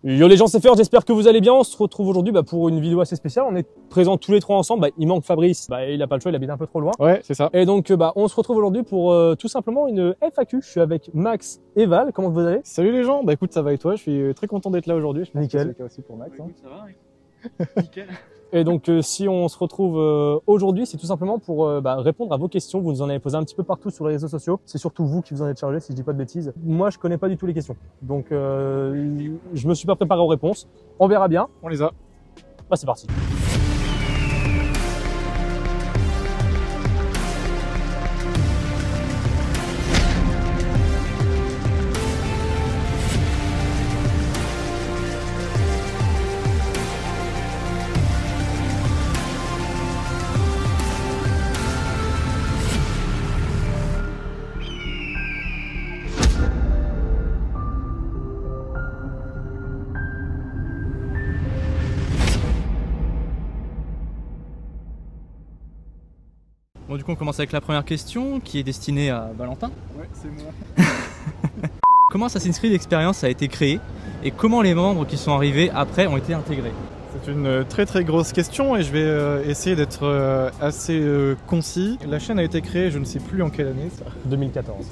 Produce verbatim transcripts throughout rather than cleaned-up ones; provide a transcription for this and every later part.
Yo les gens, c'est Fer, j'espère que vous allez bien. On se retrouve aujourd'hui bah, pour une vidéo assez spéciale. On est présents tous les trois ensemble. Bah, il manque Fabrice, bah, il a pas le choix, il habite un peu trop loin. Ouais, c'est ça. Et donc bah, on se retrouve aujourd'hui pour euh, tout simplement une F A Q. Je suis avec Max et Val. Comment vous allez? Salut les gens, bah écoute, ça va et toi? Je suis très content d'être là aujourd'hui. Nickel. C'est le cas aussi pour Max. Bah, Hein. écoute, ça va, oui. Nickel. Et donc euh, si on se retrouve euh, aujourd'hui, c'est tout simplement pour euh, bah, répondre à vos questions. Vous nous en avez posé un petit peu partout sur les réseaux sociaux. C'est surtout vous qui vous en êtes chargé, si je dis pas de bêtises. Moi, je connais pas du tout les questions. Donc euh, je me suis pas préparé aux réponses. On verra bien. On les a. Bah c'est parti. Bon, du coup, on commence avec la première question qui est destinée à Valentin. Ouais, c'est moi. Comment Assassin's Creed Experience a été créé et comment les membres qui sont arrivés après ont été intégrés? C'est une très très grosse question et je vais euh, essayer d'être euh, assez euh, concis. La chaîne a été créée, je ne sais plus en quelle année ça. deux mille quatorze.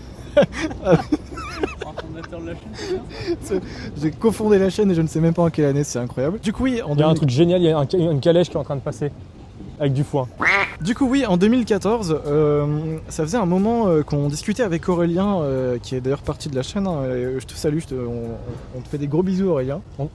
Fondateur de la chaîne, c'est ça? J'ai cofondé la chaîne et je ne sais même pas en quelle année, c'est incroyable. Du coup oui, en Il y a un deux mille... truc génial, il y a un, une calèche qui est en train de passer avec du foin. Du coup oui, en deux mille quatorze, euh, ça faisait un moment euh, qu'on discutait avec Aurélien, euh, qui est d'ailleurs partie de la chaîne. Hein, et je te salue, je te, on, on te fait des gros bisous Aurélien. Bon.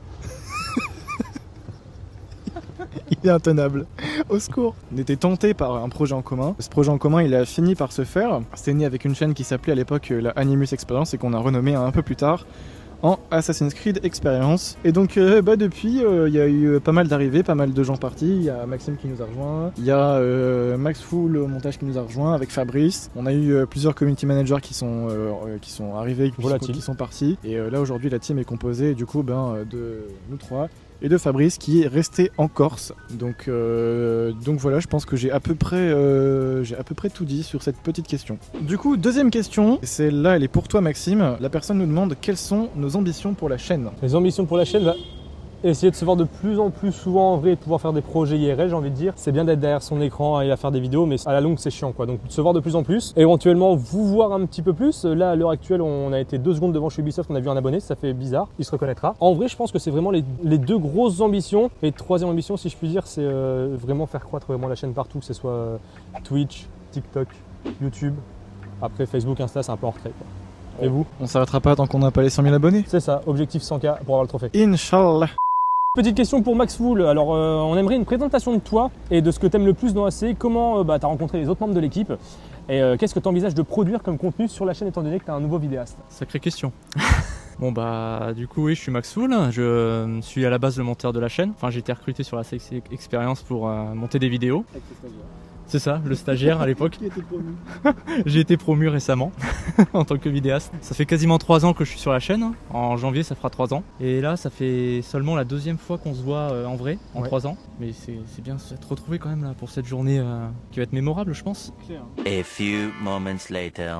Il est intenable. Au secours. On était tenté par un projet en commun. Ce projet en commun, il a fini par se faire. C'était né avec une chaîne qui s'appelait à l'époque la Animus Experience et qu'on a renommé un peu plus tard en Assassin's Creed Experience. Et donc euh, bah, depuis, il euh, y a eu pas mal d'arrivées, pas mal de gens partis. Il y a Maxime qui nous a rejoint, il y a euh, Max Full au montage qui nous a rejoint avec Fabrice. On a eu euh, plusieurs community managers qui sont, euh, qui sont arrivés, qui, Voilà, sont, qui sont partis. Et euh, là aujourd'hui la team est composée du coup ben, de nous trois et de Fabrice qui est resté en Corse. Donc, euh, donc voilà, je pense que j'ai à peu près euh, j'ai à peu près tout dit sur cette petite question. Du coup, deuxième question, celle-là elle est pour toi Maxime. La personne nous demande quelles sont nos ambitions pour la chaîne. Les ambitions pour la chaîne, bah, essayer de se voir de plus en plus souvent en vrai et de pouvoir faire des projets I R L, j'ai envie de dire. C'est bien d'être derrière son écran et à faire des vidéos, mais à la longue c'est chiant quoi. Donc de se voir de plus en plus, éventuellement vous voir un petit peu plus. Là à l'heure actuelle on a été deux secondes devant chez Ubisoft, on a vu un abonné, ça fait bizarre, il se reconnaîtra. En vrai je pense que c'est vraiment les, les deux grosses ambitions. Et troisième ambition si je puis dire, c'est euh, vraiment faire croître vraiment la chaîne partout, que ce soit euh, Twitch, TikTok, YouTube. Après Facebook, Insta c'est un peu en retrait quoi. Et vous? On s'arrêtera pas tant qu'on n'a pas les cent mille abonnés. C'est ça, objectif cent K pour avoir le trophée. Inch'Allah. Petite question pour Max Full. Alors, euh, on aimerait une présentation de toi et de ce que tu aimes le plus dans A C. Comment euh, bah, tu as rencontré les autres membres de l'équipe et euh, qu'est-ce que tu envisages de produire comme contenu sur la chaîne étant donné que tu es un nouveau vidéaste? Sacrée question. Bon bah du coup oui, je suis Max Full, je suis à la base le monteur de la chaîne. Enfin j'ai été recruté sur la Assassin's Experience pour euh, monter des vidéos. C'est ça, le stagiaire à l'époque. J'ai été promu récemment en tant que vidéaste. Ça fait quasiment trois ans que je suis sur la chaîne. En janvier, ça fera trois ans. Et là, ça fait seulement la deuxième fois qu'on se voit euh, en vrai, en ouais. trois ans. Mais c'est bien de s'être retrouvé quand même là pour cette journée euh, qui va être mémorable, je pense. A few moments later.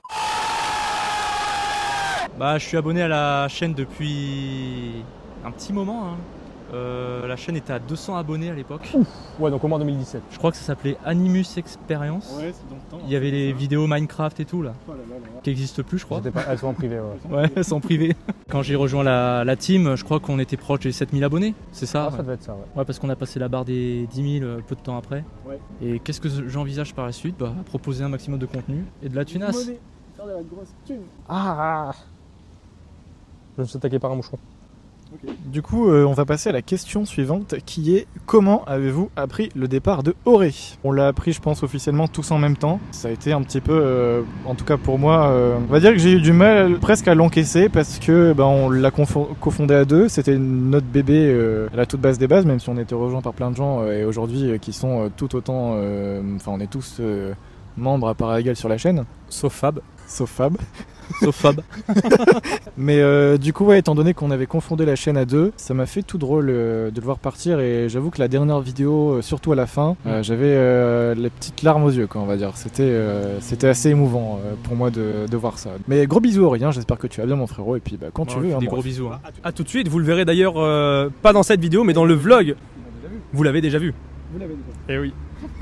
Bah, je suis abonné à la chaîne depuis un petit moment. Hein. Euh, la chaîne était à deux cents abonnés à l'époque. Ouais, donc au moins en deux mille dix-sept. Je crois que ça s'appelait Animus Experience. Ouais, c'est dans le temps. Il y avait les vidéos Minecraft et tout là, Oh là là là. qui n'existent plus, je crois. Pas... Elles sont en privé, ouais. Ouais, elles sont privées. Quand j'ai rejoint la, la team, je crois qu'on était proche des sept mille abonnés, c'est ça? Ah, ça devait être ça, ouais. Ouais, parce qu'on a passé la barre des dix mille peu de temps après. Ouais. Et qu'est-ce que j'envisage par la suite? Bah, proposer un maximum de contenu et de la tunasse. Faire de la grosse thune. Ah, je me suis attaqué par un moucheron. Okay. Du coup, euh, on va passer à la question suivante qui est comment avez-vous appris le départ de Auré? On l'a appris, je pense, officiellement tous en même temps. Ça a été un petit peu, euh, en tout cas pour moi, euh, on va dire que j'ai eu du mal presque à l'encaisser parce que ben, on l'a cofondé à deux. C'était notre bébé euh, à la toute base des bases, même si on était rejoint par plein de gens euh, et aujourd'hui euh, qui sont euh, tout autant. Enfin, euh, on est tous euh, membres à part égale sur la chaîne. Sauf Fab. Sauf Fab. Sauf Fab. Mais euh, du coup, ouais, étant donné qu'on avait confondé la chaîne à deux, ça m'a fait tout drôle euh, de le voir partir. Et j'avoue que la dernière vidéo, euh, surtout à la fin, euh, j'avais euh, les petites larmes aux yeux, quoi, on va dire. C'était euh, c'était assez émouvant euh, pour moi de, de voir ça. Mais gros bisous Aurélien, j'espère que tu vas bien mon frérot. Et puis bah, quand Bon, tu veux, hein, des bon, gros bisous. Hein. A tout de suite, vous le verrez d'ailleurs euh, pas dans cette vidéo mais dans le vlog. Vous l'avez déjà vu. Vous l'avez dit. Eh oui.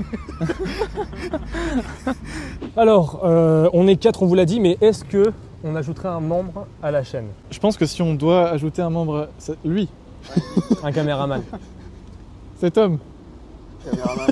Alors, euh, on est quatre, on vous l'a dit, mais est-ce que on ajouterait un membre à la chaîne? Je pense que si on doit ajouter un membre, c'est lui, Un caméraman. cet homme, Caméraman.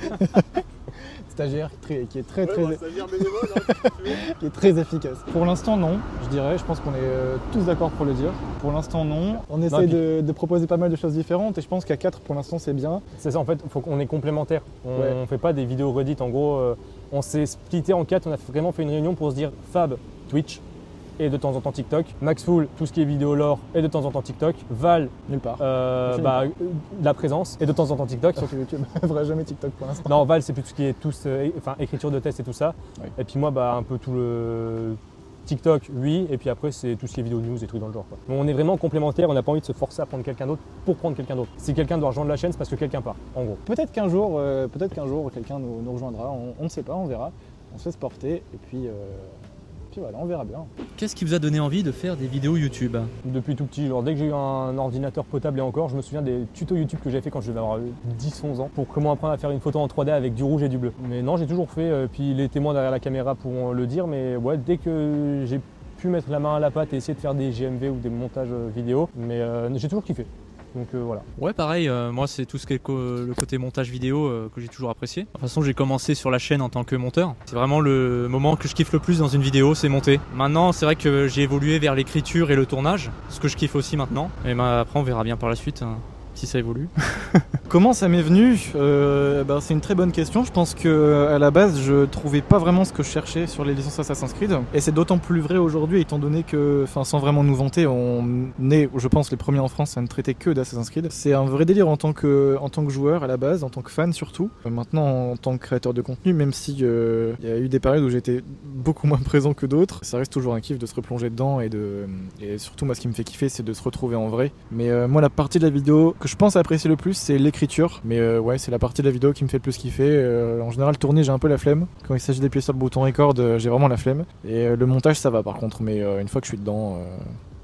stagiaire, très- qui est très Ouais, très, bon, stagiaire bénévole, hein, si tu veux. qui est très efficace. Pour l'instant, non, je dirais. Je pense qu'on est euh, tous d'accord pour le dire. Pour l'instant, non. On essaie puis- de, de proposer pas mal de choses différentes et je pense qu'à quatre, pour l'instant, c'est bien. C'est ça, en fait, faut qu'on est complémentaires. On Ouais. ne fait pas des vidéos redites. En gros, euh, on s'est splitté en quatre. On a vraiment fait une réunion pour se dire Fab, Twitch et de temps en temps TikTok. Maxful, tout ce qui est vidéo lore et de temps en temps TikTok. Val, Nulle part. euh, Fini. bah, euh, la présence et de temps en temps TikTok. Sur YouTube, on fera jamais TikTok pour l'instant. Non, Val, c'est plus tout ce qui est tous, euh, é- enfin, écriture de test et tout ça. Oui. Et puis moi, bah, un peu tout le TikTok, oui. Et puis après, c'est tout ce qui est vidéo news et trucs dans le genre, quoi. Donc, on est vraiment complémentaires. On n'a pas envie de se forcer à prendre quelqu'un d'autre pour prendre quelqu'un d'autre. Si quelqu'un doit rejoindre la chaîne, c'est parce que quelqu'un part, en gros. Peut-être qu'un jour, euh, peut-être qu'un jour, quelqu'un nous, nous rejoindra. On, on ne sait pas, on verra. On se fait se porter et puis, euh, puis voilà, on verra bien. Qu'est-ce qui vous a donné envie de faire des vidéos YouTube? Depuis tout petit, genre dès que j'ai eu un ordinateur potable et encore, je me souviens des tutos YouTube que j'avais fait quand je devais avoir dix onze ans pour comment apprendre à faire une photo en trois D avec du rouge et du bleu. Mais non, j'ai toujours fait, euh, puis les témoins derrière la caméra pourront le dire, mais ouais, dès que j'ai pu mettre la main à la pâte et essayer de faire des G M V ou des montages euh, vidéo, mais euh, j'ai toujours kiffé. Donc euh, voilà. Ouais, pareil, euh, moi c'est tout ce qui est co- le côté montage vidéo euh, que j'ai toujours apprécié. De toute façon, j'ai commencé sur la chaîne en tant que monteur. C'est vraiment le moment que je kiffe le plus dans une vidéo, c'est monter. Maintenant, c'est vrai que j'ai évolué vers l'écriture et le tournage, ce que je kiffe aussi maintenant. Et bah, après, on verra bien par la suite hein, si ça évolue. Comment ça m'est venu euh, bah, C'est une très bonne question. Je pense que à la base, je trouvais pas vraiment ce que je cherchais sur les licences Assassin's Creed. Et c'est d'autant plus vrai aujourd'hui, étant donné que, enfin, sans vraiment nous vanter, on est, je pense, les premiers en France à ne traiter que d'Assassin's Creed. C'est un vrai délire en tant que, en tant que joueur à la base, en tant que fan surtout. Euh, Maintenant, en tant que créateur de contenu, même si euh, il y a eu des périodes où j'étais beaucoup moins présent que d'autres, ça reste toujours un kiff de se replonger dedans et de, et surtout moi, ce qui me fait kiffer, c'est de se retrouver en vrai. Mais euh, moi, la partie de la vidéo que je pense apprécier le plus, c'est l'écriture. Mais euh, ouais, c'est la partie de la vidéo qui me fait le plus kiffer. Euh, en général, tourner, j'ai un peu la flemme. Quand il s'agit d'appuyer sur le bouton record, euh, j'ai vraiment la flemme. Et euh, le montage, ça va par contre. Mais euh, une fois que je suis dedans, euh,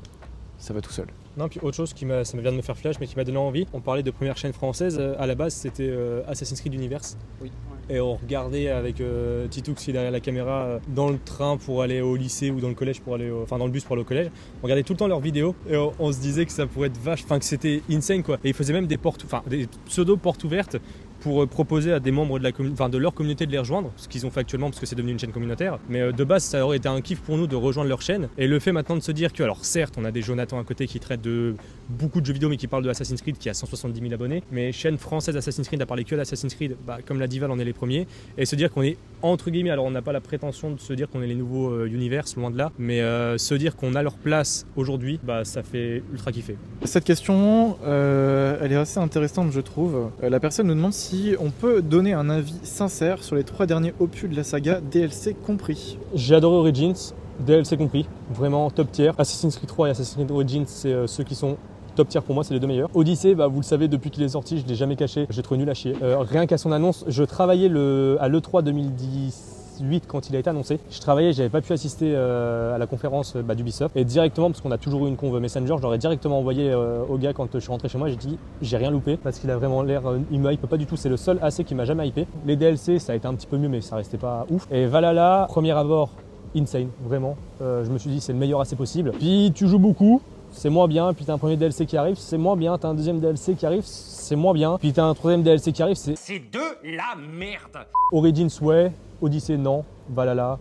ça va tout seul. Non, puis autre chose qui m'a, ça me vient de me faire flash, mais qui m'a donné envie. On parlait de première chaîne française. euh, À la base, c'était euh, Assassin's Creed Universe. Oui. Et on regardait avec euh, Titoux qui est derrière la caméra euh, dans le train pour aller au lycée ou dans le collège pour aller, au- enfin dans le bus pour aller au collège. On regardait tout le temps leurs vidéos et on, on se disait que ça pourrait être vache, enfin que c'était insane quoi. Et ils faisaient même des portes, enfin des pseudo portes ouvertes pour euh, proposer à des membres de la commu- enfin, de leur communauté de les rejoindre, ce qu'ils ont fait actuellement parce que c'est devenu une chaîne communautaire. Mais euh, de base, ça aurait été un kiff pour nous de rejoindre leur chaîne. Et le fait maintenant de se dire que, alors certes, on a des Jonathan à côté qui traitent de beaucoup de jeux vidéo mais qui parlent de Assassin's Creed qui a cent soixante-dix mille abonnés, mais chaîne française Assassin's Creed à parler que d'Assassin's Creed, bah, comme l'a dit Val, on est les premiers. Et se dire qu'on est entre guillemets, alors on n'a pas la prétention de se dire qu'on est les nouveaux euh, Universe, loin de là, mais euh, se dire qu'on a leur place aujourd'hui, bah ça fait ultra kiffer. Cette question, euh, elle est assez intéressante, je trouve. Euh, la personne nous demande si on peut donner un avis sincère sur les trois derniers opus de la saga, D L C compris. J'ai adoré Origins, D L C compris, vraiment top tier. Assassin's Creed trois et Assassin's Creed Origins, c'est euh, ceux qui sont top tier pour moi, c'est les deux meilleurs. Odyssey, bah, vous le savez, depuis qu'il est sorti, je ne l'ai jamais caché, j'ai trouvé nul à chier. Euh, rien qu'à son annonce, je travaillais le, à l'E trois deux mille dix-huit quand il a été annoncé. Je travaillais, j'avais pas pu assister euh, à la conférence bah, d'Ubisoft. Et directement, parce qu'on a toujours eu une conve Messenger, je l'aurais directement envoyé euh, au gars quand je suis rentré chez moi, j'ai dit j'ai rien loupé parce qu'il a vraiment l'air, euh, il me hype pas du tout, c'est le seul A C qui m'a jamais hypé. Les D L C, ça a été un petit peu mieux, mais ça restait pas ouf. Et Valhalla, premier abord, insane, vraiment. Euh, je me suis dit c'est le meilleur A C possible. Puis tu joues beaucoup, c'est moins bien, puis t'as un premier D L C qui arrive, c'est moins bien, t'as un deuxième D L C qui arrive, c'est moins bien, puis t'as un troisième D L C qui arrive, c'est... C'est de la merde. Origins, ouais, Odyssey, non, Valhalla,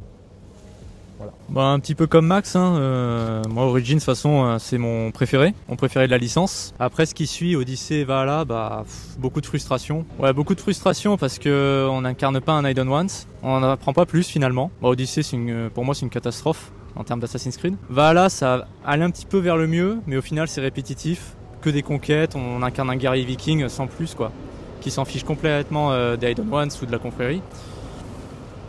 voilà. Bah, un petit peu comme Max, hein. euh, moi Origins de toute façon euh, c'est mon préféré, mon préféré de la licence. Après ce qui suit, Odyssey et Valhalla, bah, pff, beaucoup de frustration. Ouais, beaucoup de frustration parce que on n'incarne pas un Hidden Ones, on n'en apprend pas plus finalement. Bah, Odyssey, c'est une, pour moi c'est une catastrophe en termes d'Assassin's Creed. Valhalla, ça allait un petit peu vers le mieux, mais au final c'est répétitif, que des conquêtes, on incarne un guerrier viking sans plus quoi, qui s'en fiche complètement euh, des Hidden Ones ou de la confrérie.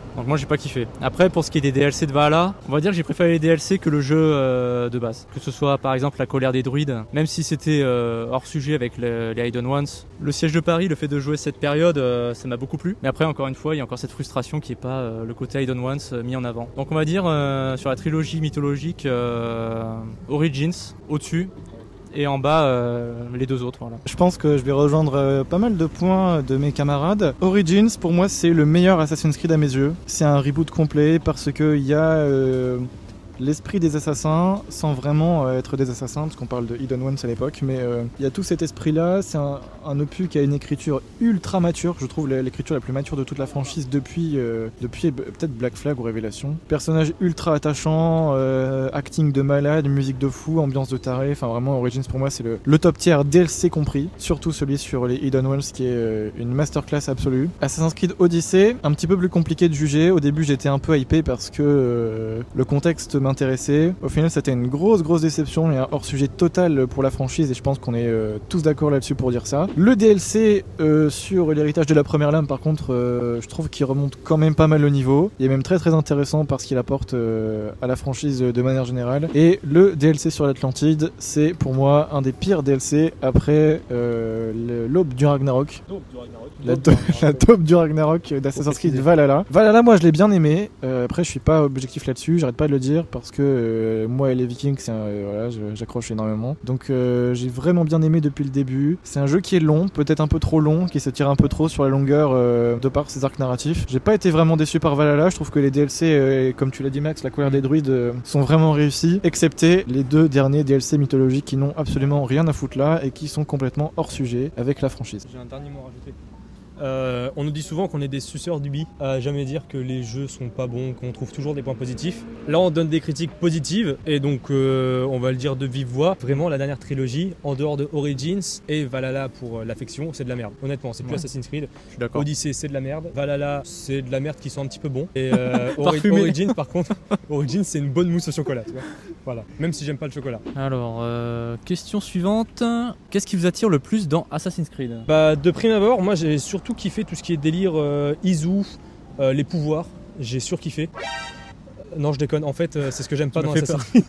Donc moi j'ai pas kiffé. Après pour ce qui est des D L C de Valhalla, on va dire que j'ai préféré les D L C que le jeu euh, de base. Que ce soit par exemple la colère des druides, même si c'était euh, hors sujet avec le, les Hidden Ones. Le siège de Paris, le fait de jouer cette période, euh, ça m'a beaucoup plu. Mais après encore une fois, il y a encore cette frustration qui est pas euh, le côté Hidden Ones euh, mis en avant. Donc on va dire euh, sur la trilogie mythologique euh, Origins au-dessus. Et en bas, euh, les deux autres. Voilà. Je pense que je vais rejoindre euh, pas mal de points de mes camarades. Origins, pour moi, c'est le meilleur Assassin's Creed à mes yeux. C'est un reboot complet parce qu'il y a euh, l'esprit des assassins sans vraiment euh, être des assassins, parce qu'on parle de Hidden Ones à l'époque, mais euh, il y a tout cet esprit-là. C'est un, un opus qui a une écriture ultra mature. Je trouve l'écriture la plus mature de toute la franchise depuis, euh, depuis peut-être Black Flag ou Révélation. Personnage ultra attachant, euh, acting de malade, musique de fou, ambiance de taré. Enfin vraiment, Origins pour moi c'est le, le top tier D L C compris. Surtout celui sur les Hidden Ones qui est euh, une masterclass absolue. Assassin's Creed Odyssey, un petit peu plus compliqué de juger. Au début j'étais un peu hypé parce que euh, le contexte m'intéressait. Au final c'était une grosse grosse déception et un hors sujet total pour la franchise et je pense qu'on est euh, tous d'accord là-dessus pour dire ça. Le D L C euh, sur l'héritage de la première lame par contre euh, je trouve qu'il remonte quand même pas mal le niveau. Il est même très très intéressant parce qu'il apporte euh, à la franchise de manière générale. Et le D L C sur l'Atlantide c'est pour moi un des pires D L C après euh, l'aube du Ragnarok. La, do la taupe du Ragnarok d'Assassin's Creed Valhalla. Valhalla, moi je l'ai bien aimé. Euh, après, je suis pas objectif là-dessus, j'arrête pas de le dire parce que euh, moi et les Vikings, euh, voilà, j'accroche énormément. Donc euh, j'ai vraiment bien aimé depuis le début. C'est un jeu qui est long, peut-être un peu trop long, qui se tire un peu trop sur la longueur euh, de par ses arcs narratifs. J'ai pas été vraiment déçu par Valhalla. Je trouve que les D L C, euh, comme tu l'as dit Max, la colère des druides, euh, sont vraiment réussis, excepté les deux derniers D L C mythologiques qui n'ont absolument rien à foutre là et qui sont complètement hors sujet avec la franchise. J'ai un dernier mot à rajouter. Euh, on nous dit souvent qu'on est des suceurs du bi, à jamais dire que les jeux sont pas bons, qu'on trouve toujours des points positifs. Là on donne des critiques positives et donc euh, on va le dire de vive voix. Vraiment la dernière trilogie, en dehors de Origins et Valhalla pour l'affection, c'est de la merde. Honnêtement, c'est plus ouais. Assassin's Creed. Je suis d'accord. Odyssey c'est de la merde. Valhalla c'est de la merde qui sont un petit peu bons. Et euh, Ori Origins par contre, Origins c'est une bonne mousse au chocolat. Tu vois, voilà. Même si j'aime pas le chocolat. Alors euh, question suivante. Qu'est-ce qui vous attire le plus dans Assassin's Creed? Bah de prime abord, moi j'ai surtout kiffé tout ce qui est délire euh, Izu, euh, les pouvoirs, j'ai surkiffé. Non, je déconne, en fait, euh, c'est ce que j'aime pas dans Assassin's Creed.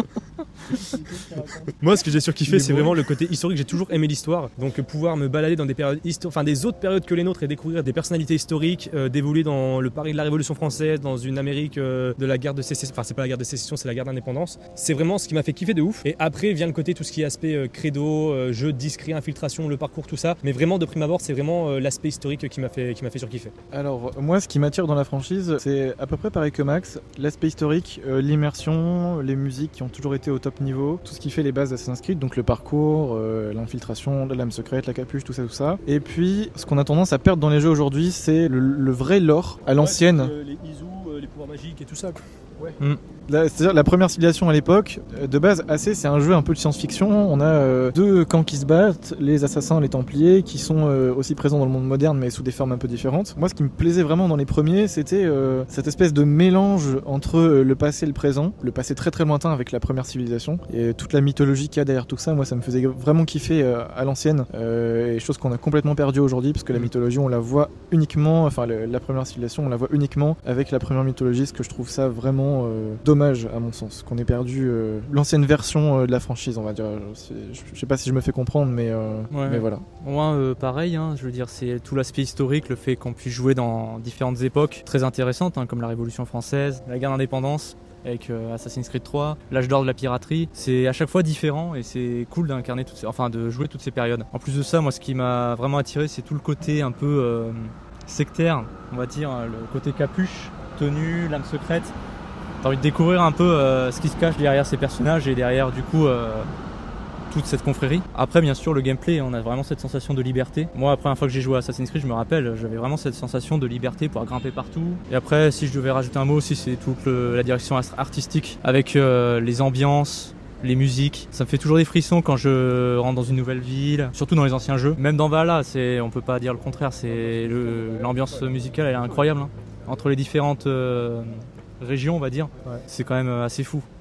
Moi, ce que j'ai surkiffé, c'est vraiment le côté historique. J'ai toujours aimé l'histoire, donc euh, pouvoir me balader dans des périodes historiques, enfin des autres périodes que les nôtres et découvrir des personnalités historiques, euh, d'évoluer dans le Paris de la Révolution française, dans une Amérique euh, de la guerre de sécession, enfin c'est pas la guerre de sécession, c'est la guerre d'indépendance. C'est vraiment ce qui m'a fait kiffer de ouf. Et après vient le côté tout ce qui est aspect euh, credo, euh, jeu discret, infiltration, le parcours, tout ça. Mais vraiment de prime abord, c'est vraiment euh, l'aspect historique qui m'a fait, qui m'a fait surkiffer. Alors moi, ce qui m'attire dans la franchise, c'est à peu près pareil que Max. L'aspect historique, euh, l'immersion, les musiques qui ont toujours été au top niveau, tout ce qui fait les bases d'Assassin's Creed, donc le parcours, euh, l'infiltration, la lame secrète, la capuche, tout ça, tout ça. Et puis, ce qu'on a tendance à perdre dans les jeux aujourd'hui, c'est le, le vrai lore à l'ancienne. Ouais, euh, les Izu, euh, les pouvoirs magiques et tout ça, quoi. Ouais. Mm. C'est-à-dire la première civilisation à l'époque, de base, A C, c'est un jeu un peu de science-fiction. On a euh, deux camps qui se battent, les assassins, les templiers, qui sont euh, aussi présents dans le monde moderne, mais sous des formes un peu différentes. Moi, ce qui me plaisait vraiment dans les premiers, c'était euh, cette espèce de mélange entre euh, le passé et le présent, le passé très très lointain avec la première civilisation, et toute la mythologie qu'il y a derrière tout ça. Moi, ça me faisait vraiment kiffer euh, à l'ancienne, euh, et chose qu'on a complètement perdue aujourd'hui, parce que la mythologie, on la voit uniquement, enfin le, la première civilisation, on la voit uniquement avec la première mythologie, ce que je trouve ça vraiment euh, dommage à mon sens, qu'on ait perdu euh, l'ancienne version euh, de la franchise, on va dire. Je, je sais pas si je me fais comprendre, mais, euh, ouais, mais voilà. Moi, euh, pareil, hein, je veux dire, c'est tout l'aspect historique, le fait qu'on puisse jouer dans différentes époques très intéressantes, hein, comme la Révolution française, la guerre d'indépendance, avec euh, Assassin's Creed trois, l'âge d'or de la piraterie. C'est à chaque fois différent et c'est cool d'incarner toutes ces, enfin de jouer toutes ces périodes. En plus de ça, moi, ce qui m'a vraiment attiré, c'est tout le côté un peu euh, sectaire, on va dire, le côté capuche, tenue, lame secrète. T'as envie de découvrir un peu euh, ce qui se cache derrière ces personnages et derrière du coup euh, toute cette confrérie. Après bien sûr le gameplay, on a vraiment cette sensation de liberté. Moi la première fois que j'ai joué à Assassin's Creed, je me rappelle, j'avais vraiment cette sensation de liberté pour grimper partout. Et après si je devais rajouter un mot aussi, c'est toute le, la direction artistique avec euh, les ambiances, les musiques. Ça me fait toujours des frissons quand je rentre dans une nouvelle ville, surtout dans les anciens jeux. Même dans Valhalla, c'est, on peut pas dire le contraire, c'est l'ambiance musicale elle est incroyable, hein. Entre les différentes euh, région on va dire, ouais. C'est quand même assez fou.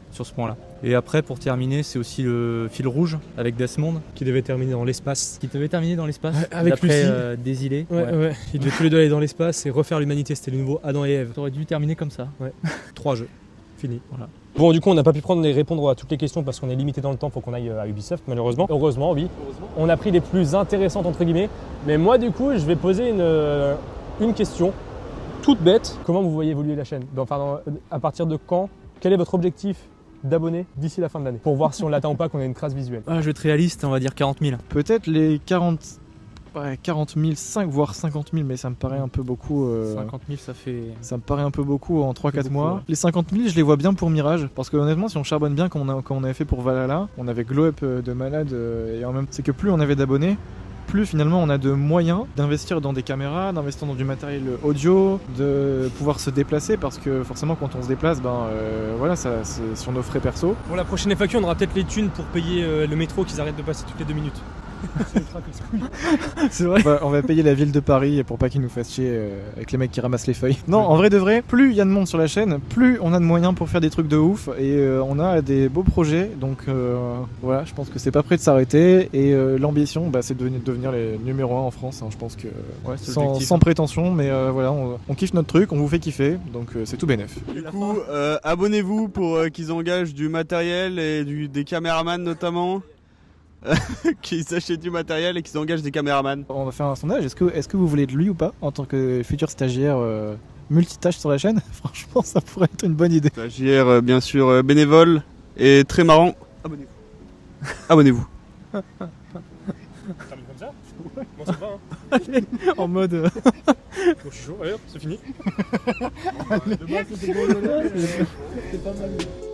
sur ce point-là. Et après, pour terminer, c'est aussi le fil rouge avec Desmond, Qui devait terminer dans l'espace. qui devait terminer dans l'espace. Ouais, avec d'après, Lucie. euh, Désilé. Ouais, ouais. Ils devaient tous les deux aller dans l'espace et refaire l'humanité. C'était le nouveau Adam et Ève. T'aurais dû terminer comme ça. Trois jeux. Fini. Voilà. Bon, du coup, on n'a pas pu prendre et répondre à toutes les questions parce qu'on est limité dans le temps. Faut qu'on aille à Ubisoft, malheureusement. Heureusement, oui. On a pris les plus intéressantes, entre guillemets. Mais moi, du coup, je vais poser une, euh, une question toute bête. Comment vous voyez évoluer la chaîne? Dans- Enfin, dans- à partir de quand? Quel est votre objectif d'abonnés d'ici la fin de l'année? Pour voir si on l'atteint ou pas, qu'on ait une trace visuelle. Ah, je vais être réaliste, on va dire quarante mille. Peut-être les quarante, ouais, quarante mille, cinq voire cinquante mille, mais ça me paraît un peu beaucoup. euh, cinquante mille, ça fait. Ça me paraît un peu beaucoup en trois quatre beaucoup, mois. ouais. Les cinquante mille, je les vois bien pour Mirage. Parce que honnêtement, si on charbonne bien comme on, a- comme on avait fait pour Valhalla, on avait glow up euh, de malade. euh, Et en même temps, c'est que plus on avait d'abonnés, plus finalement on a de moyens d'investir dans des caméras, d'investir dans du matériel audio, de pouvoir se déplacer. Parce que forcément, quand on se déplace, ben euh, voilà, ça, c'est sur nos frais perso. Pour la prochaine F A Q, on aura peut-être les thunes pour payer euh, le métro qu'ils arrêtent de passer toutes les deux minutes. C'est vrai. On va, on va payer la ville de Paris pour pas qu'ils nous fassent chier euh, avec les mecs qui ramassent les feuilles. Non, en vrai de vrai, plus il y a de monde sur la chaîne, plus on a de moyens pour faire des trucs de ouf et euh, on a des beaux projets. Donc euh, voilà, je pense que c'est pas prêt de s'arrêter et euh, l'ambition, bah, c'est de devenir, devenir les numéro un en France. hein. Je pense que Ouais, c'est sans, l'objectif. sans prétention, mais euh, voilà, on, on kiffe notre truc, on vous fait kiffer, donc euh, c'est tout bénef. Du coup, euh, abonnez-vous pour euh, qu'ils engagent du matériel et du, des caméramans notamment. Qu'ils achètent du matériel et qu'ils engagent des caméramans. On va faire un sondage. Est-ce que, est-ce que vous voulez de lui ou pas en tant que futur stagiaire euh, multitâche sur la chaîne? Franchement, ça pourrait être une bonne idée. Stagiaire, euh, bien sûr, euh, bénévole et très marrant. Abonnez-vous. Abonnez-vous. Comme ça? Bon, ça va, hein. En mode. euh, Bon, je suis chaud, allez hop, c'est fini. C'est pas mal.